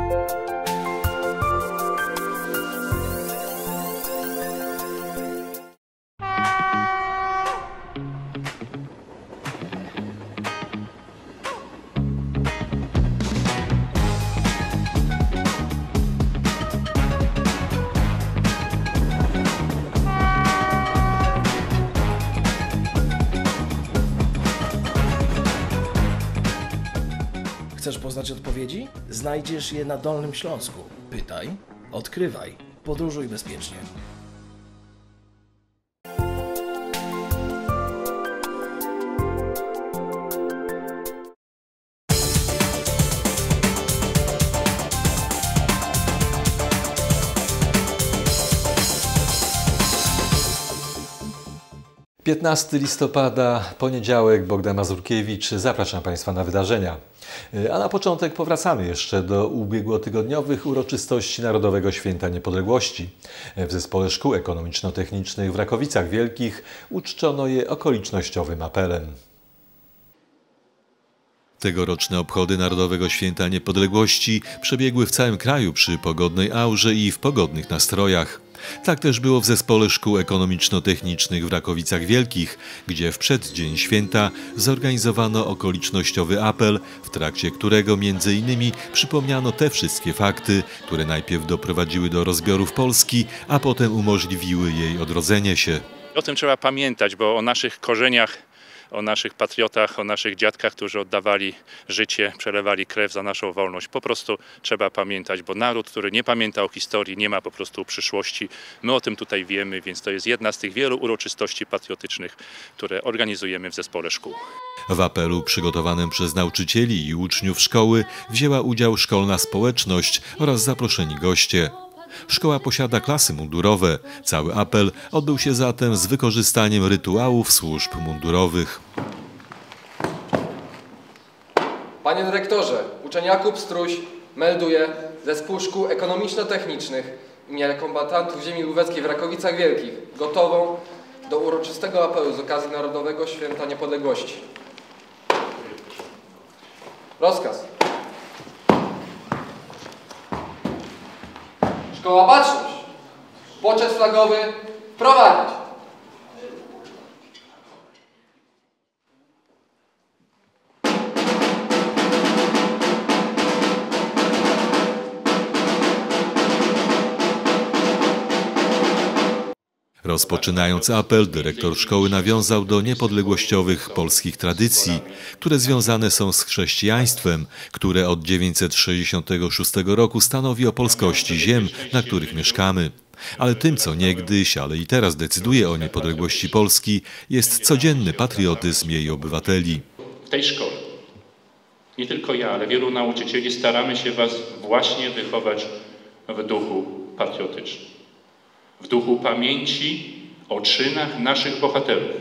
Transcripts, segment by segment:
Chcesz poznać odpowiedzi? Znajdziesz je na Dolnym Śląsku. Pytaj, odkrywaj, podróżuj bezpiecznie. Piętnasty listopada, poniedziałek, Bogdan Mazurkiewicz. Zapraszam Państwa na wydarzenia. A na początek powracamy jeszcze do ubiegłotygodniowych uroczystości Narodowego Święta Niepodległości. W Zespole Szkół Ekonomiczno-Technicznych w Rakowicach Wielkich uczczono je okolicznościowym apelem. Tegoroczne obchody Narodowego Święta Niepodległości przebiegły w całym kraju przy pogodnej aurze i w pogodnych nastrojach. Tak też było w Zespole Szkół Ekonomiczno-Technicznych w Rakowicach Wielkich, gdzie w przeddzień święta zorganizowano okolicznościowy apel, w trakcie którego m.in. przypomniano te wszystkie fakty, które najpierw doprowadziły do rozbiorów Polski, a potem umożliwiły jej odrodzenie się. O tym trzeba pamiętać, bo o naszych korzeniach, o naszych patriotach, o naszych dziadkach, którzy oddawali życie, przelewali krew za naszą wolność. Po prostu trzeba pamiętać, bo naród, który nie pamięta o historii, nie ma po prostu przyszłości. My o tym tutaj wiemy, więc to jest jedna z tych wielu uroczystości patriotycznych, które organizujemy w Zespole Szkół. W apelu przygotowanym przez nauczycieli i uczniów szkoły wzięła udział szkolna społeczność oraz zaproszeni goście. Szkoła posiada klasy mundurowe. Cały apel odbył się zatem z wykorzystaniem rytuałów służb mundurowych. Panie dyrektorze, uczeń Jakub Struś melduje Zespół Szkół Ekonomiczno-Technicznych imienia kombatantów ziemi lubelskiej w Rakowicach Wielkich, gotową do uroczystego apelu z okazji Narodowego Święta Niepodległości. Rozkaz. Szkoła Baczność. Poczet flagowy prowadzić. Rozpoczynając apel, dyrektor szkoły nawiązał do niepodległościowych polskich tradycji, które związane są z chrześcijaństwem, które od 966 roku stanowi o polskości ziem, na których mieszkamy. Ale tym, co niegdyś, ale i teraz decyduje o niepodległości Polski, jest codzienny patriotyzm jej obywateli. W tej szkole, nie tylko ja, ale wielu nauczycieli staramy się Was właśnie wychować w duchu patriotycznym. W duchu pamięci o czynach naszych bohaterów.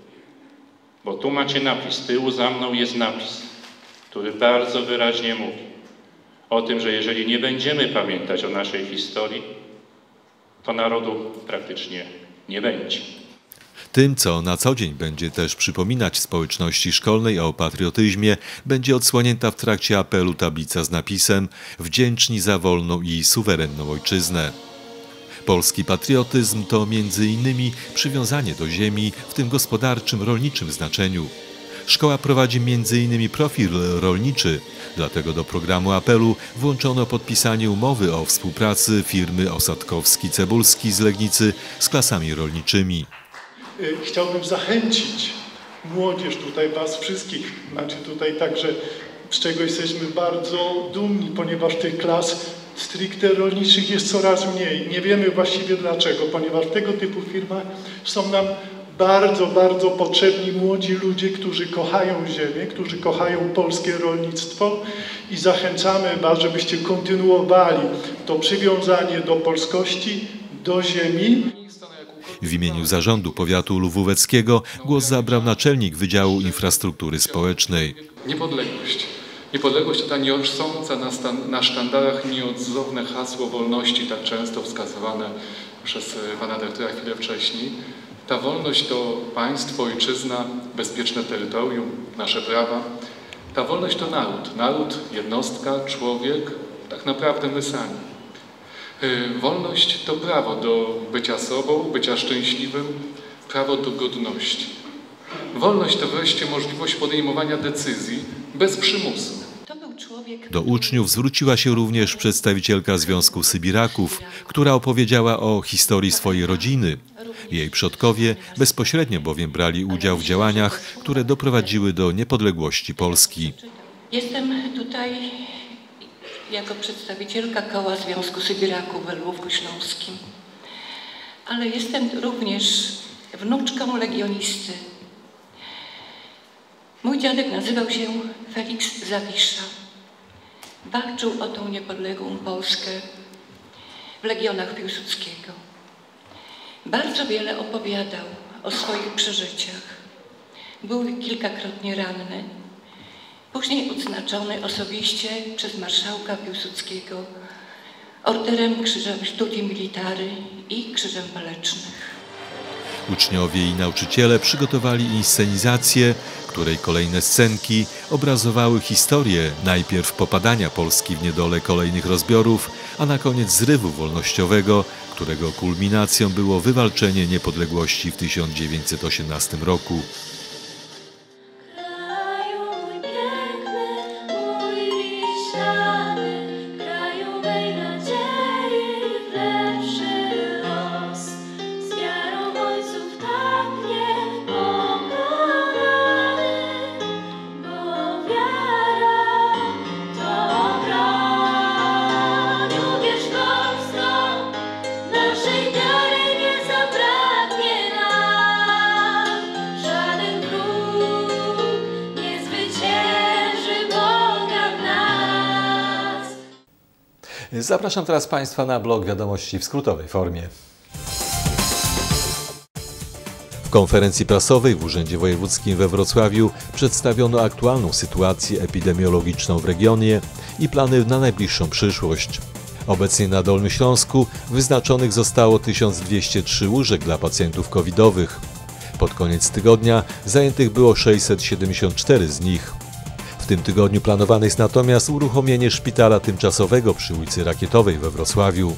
Bo tu macie napis, z tyłu za mną jest napis, który bardzo wyraźnie mówi o tym, że jeżeli nie będziemy pamiętać o naszej historii, to narodu praktycznie nie będzie. Tym, co na co dzień będzie też przypominać społeczności szkolnej o patriotyzmie, będzie odsłonięta w trakcie apelu tablica z napisem „Wdzięczni za wolną i suwerenną ojczyznę”. Polski patriotyzm to m.in. przywiązanie do ziemi w tym gospodarczym, rolniczym znaczeniu. Szkoła prowadzi m.in. profil rolniczy, dlatego do programu apelu włączono podpisanie umowy o współpracy firmy Osadkowski-Cebulski z Legnicy z klasami rolniczymi. Chciałbym zachęcić młodzież tutaj, Was wszystkich, macie tutaj także, z czego jesteśmy bardzo dumni, ponieważ tych klas stricte rolniczych jest coraz mniej. Nie wiemy właściwie dlaczego, ponieważ w tego typu firmach są nam bardzo, bardzo potrzebni młodzi ludzie, którzy kochają ziemię, którzy kochają polskie rolnictwo i zachęcamy Was, żebyście kontynuowali to przywiązanie do polskości, do ziemi. W imieniu Zarządu Powiatu Luwóweckiego głos zabrał naczelnik Wydziału Infrastruktury Społecznej. Niepodległość. Niepodległość to ta nieosąca na sztandarach nieodzowne hasło wolności, tak często wskazywane przez pana dyrektora chwilę wcześniej. Ta wolność to państwo, ojczyzna, bezpieczne terytorium, nasze prawa. Ta wolność to naród. Naród, jednostka, człowiek tak naprawdę my sami. Wolność to prawo do bycia sobą, bycia szczęśliwym, prawo do godności. Wolność to wreszcie możliwość podejmowania decyzji bez przymusu. Do uczniów zwróciła się również przedstawicielka Związku Sybiraków, która opowiedziała o historii swojej rodziny. Jej przodkowie bezpośrednio bowiem brali udział w działaniach, które doprowadziły do niepodległości Polski. Jestem tutaj jako przedstawicielka Koła Związku Sybiraków w Lwówku Śląskim, ale jestem również wnuczką legionisty. Mój dziadek nazywał się Feliks Zawisza. Walczył o tą niepodległą Polskę w legionach Piłsudskiego. Bardzo wiele opowiadał o swoich przeżyciach. Był kilkakrotnie ranny. Później odznaczony osobiście przez marszałka Piłsudskiego Orderem Krzyża Virtuti Militari i Krzyżem Walecznych. Uczniowie i nauczyciele przygotowali inscenizację, której kolejne scenki obrazowały historię najpierw popadania Polski w niedolę kolejnych rozbiorów, a na koniec zrywu wolnościowego, którego kulminacją było wywalczenie niepodległości w 1918 roku. Zapraszam teraz Państwa na blog Wiadomości w skrótowej formie. W konferencji prasowej w Urzędzie Wojewódzkim we Wrocławiu przedstawiono aktualną sytuację epidemiologiczną w regionie i plany na najbliższą przyszłość. Obecnie na Dolnym Śląsku wyznaczonych zostało 1203 łóżek dla pacjentów covidowych. Pod koniec tygodnia zajętych było 674 z nich. W tym tygodniu planowane jest natomiast uruchomienie szpitala tymczasowego przy ulicy Rakietowej we Wrocławiu.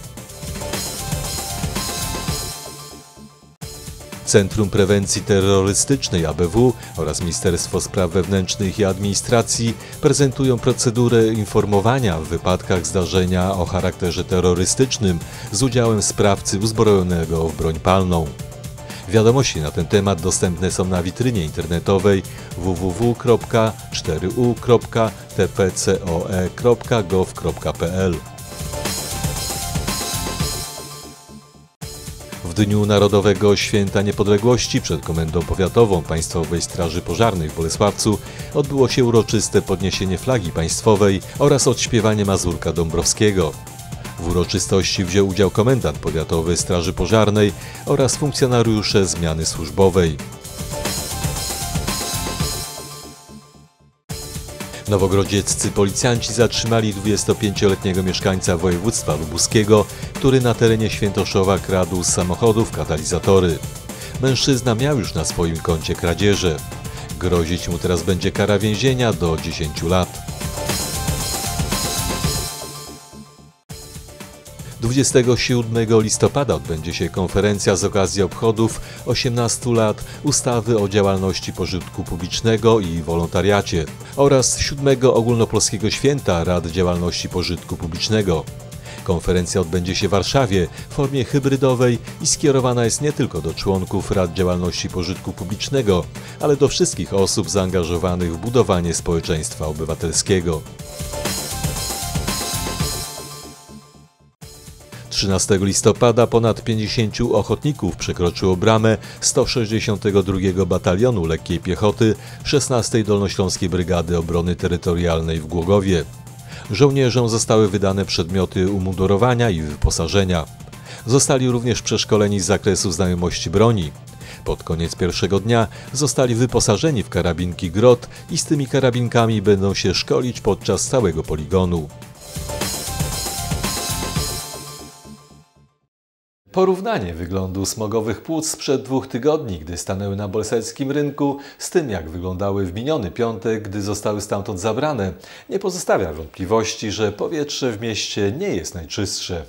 Centrum Prewencji Terrorystycznej ABW oraz Ministerstwo Spraw Wewnętrznych i Administracji prezentują procedurę informowania w wypadkach zdarzenia o charakterze terrorystycznym z udziałem sprawcy uzbrojonego w broń palną. Wiadomości na ten temat dostępne są na witrynie internetowej www.4u.tpcoe.gov.pl. W dniu Narodowego Święta Niepodległości przed Komendą Powiatową Państwowej Straży Pożarnej w Bolesławcu odbyło się uroczyste podniesienie flagi państwowej oraz odśpiewanie Mazurka Dąbrowskiego. W uroczystości wziął udział komendant powiatowy Straży Pożarnej oraz funkcjonariusze zmiany służbowej. Nowogrodzieccy policjanci zatrzymali 25-letniego mieszkańca województwa lubuskiego, który na terenie Świętoszowa kradł z samochodów katalizatory. Mężczyzna miał już na swoim koncie kradzieże. Grozić mu teraz będzie kara więzienia do 10 lat. 27 listopada odbędzie się konferencja z okazji obchodów 18 lat ustawy o działalności pożytku publicznego i wolontariacie oraz 7 Ogólnopolskiego Święta Rad Działalności Pożytku Publicznego. Konferencja odbędzie się w Warszawie w formie hybrydowej i skierowana jest nie tylko do członków Rad Działalności Pożytku Publicznego, ale do wszystkich osób zaangażowanych w budowanie społeczeństwa obywatelskiego. 13 listopada ponad 50 ochotników przekroczyło bramę 162 Batalionu Lekkiej Piechoty 16 Dolnośląskiej Brygady Obrony Terytorialnej w Głogowie. Żołnierzom zostały wydane przedmioty umundurowania i wyposażenia. Zostali również przeszkoleni z zakresu znajomości broni. Pod koniec pierwszego dnia zostali wyposażeni w karabinki Grot i z tymi karabinkami będą się szkolić podczas całego poligonu. Porównanie wyglądu smogowych płuc sprzed 2 tygodni, gdy stanęły na bolesławskim rynku, z tym jak wyglądały w miniony piątek, gdy zostały stamtąd zabrane, nie pozostawia wątpliwości, że powietrze w mieście nie jest najczystsze.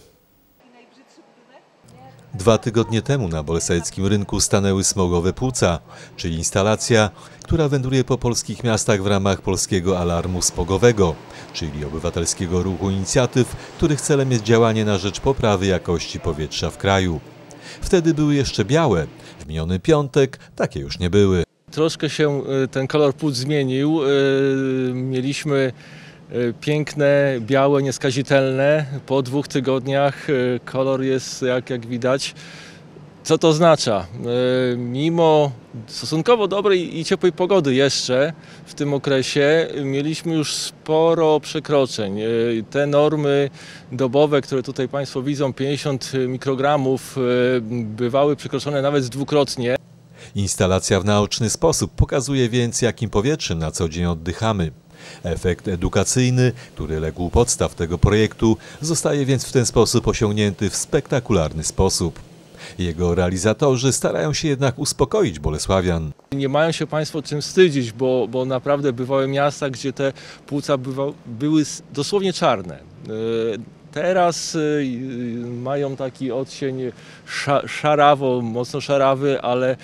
2 tygodnie temu na bolesławskim rynku stanęły smogowe płuca, czyli instalacja, która wędruje po polskich miastach w ramach Polskiego Alarmu Smogowego, czyli obywatelskiego ruchu inicjatyw, których celem jest działanie na rzecz poprawy jakości powietrza w kraju. Wtedy były jeszcze białe, w miniony piątek takie już nie były. Troszkę się ten kolor płuc zmienił. Mieliśmy piękne, białe, nieskazitelne. Po 2 tygodniach kolor jest, jak widać. Co to oznacza? Mimo stosunkowo dobrej i ciepłej pogody jeszcze w tym okresie mieliśmy już sporo przekroczeń. Te normy dobowe, które tutaj Państwo widzą, 50 mikrogramów, bywały przekroczone nawet dwukrotnie. Instalacja w naoczny sposób pokazuje więc, jakim powietrzem na co dzień oddychamy. Efekt edukacyjny, który legł u podstaw tego projektu, zostaje więc w ten sposób osiągnięty w spektakularny sposób. Jego realizatorzy starają się jednak uspokoić bolesławian. Nie mają się Państwo czym wstydzić, bo naprawdę bywały miasta, gdzie te płuca były dosłownie czarne. Teraz mają taki odcień szarawo, mocno szarawy,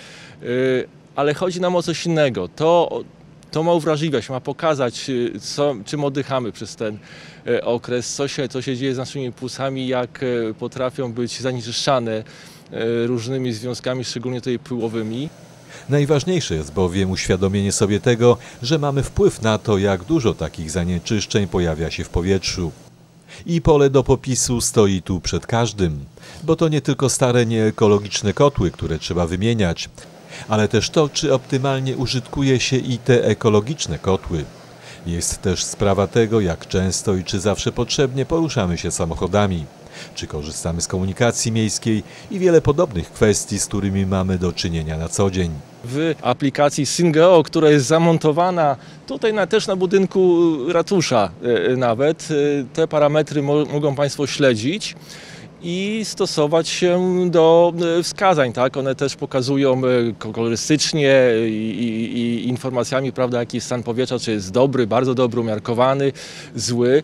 ale chodzi nam o coś innego. To ma uwrażliwiać, ma pokazać, czym oddychamy przez ten okres, co się dzieje z naszymi płucami, jak potrafią być zanieczyszczane różnymi związkami, szczególnie tutaj pyłowymi. Najważniejsze jest bowiem uświadomienie sobie tego, że mamy wpływ na to, jak dużo takich zanieczyszczeń pojawia się w powietrzu. I pole do popisu stoi tu przed każdym, bo to nie tylko stare, nieekologiczne kotły, które trzeba wymieniać, ale też to, czy optymalnie użytkuje się i te ekologiczne kotły. Jest też sprawa tego, jak często i czy zawsze potrzebnie poruszamy się samochodami, czy korzystamy z komunikacji miejskiej i wiele podobnych kwestii, z którymi mamy do czynienia na co dzień. W aplikacji SynGeo, która jest zamontowana tutaj też na budynku ratusza nawet, te parametry mogą Państwo śledzić i stosować się do wskazań, tak? One też pokazują kolorystycznie i informacjami, prawda, jaki jest stan powietrza, czy jest dobry, bardzo dobry, umiarkowany, zły.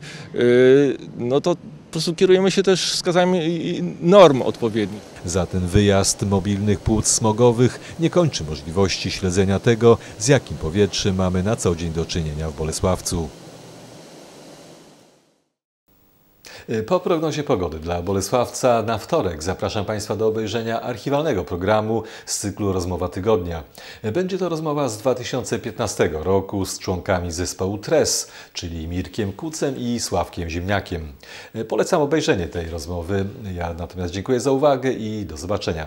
No to po prostu kierujemy się też wskazaniami norm odpowiednich. Za ten wyjazd mobilnych płuc smogowych nie kończy możliwości śledzenia tego, z jakim powietrzem mamy na co dzień do czynienia w Bolesławcu. Po prognozie pogody dla Bolesławca na wtorek zapraszam Państwa do obejrzenia archiwalnego programu z cyklu Rozmowa Tygodnia. Będzie to rozmowa z 2015 roku z członkami zespołu TRES, czyli Mirkiem Kucem i Sławkiem Ziemniakiem. Polecam obejrzenie tej rozmowy. Ja natomiast dziękuję za uwagę i do zobaczenia.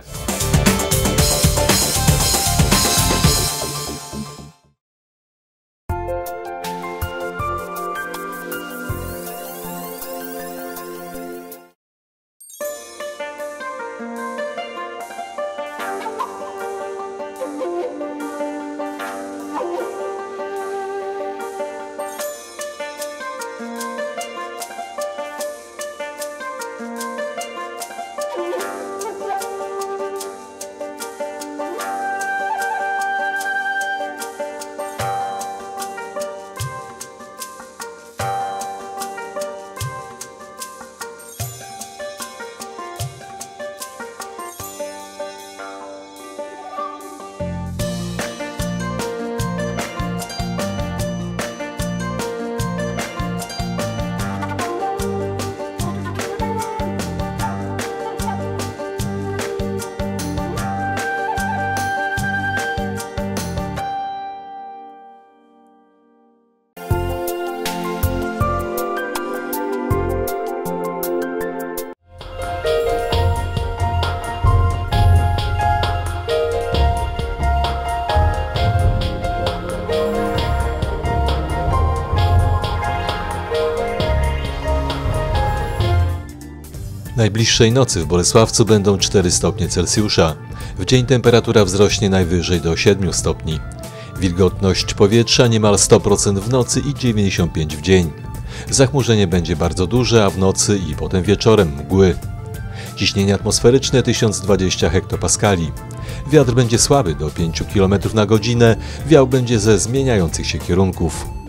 Najbliższej nocy w Bolesławcu będą 4 stopnie Celsjusza. W dzień temperatura wzrośnie najwyżej do 7 stopni. Wilgotność powietrza niemal 100% w nocy i 95% w dzień. Zachmurzenie będzie bardzo duże, a w nocy i potem wieczorem mgły. ciśnienie atmosferyczne 1020 hektopaskali. Wiatr będzie słaby do 5 km na godzinę, wiał będzie ze zmieniających się kierunków.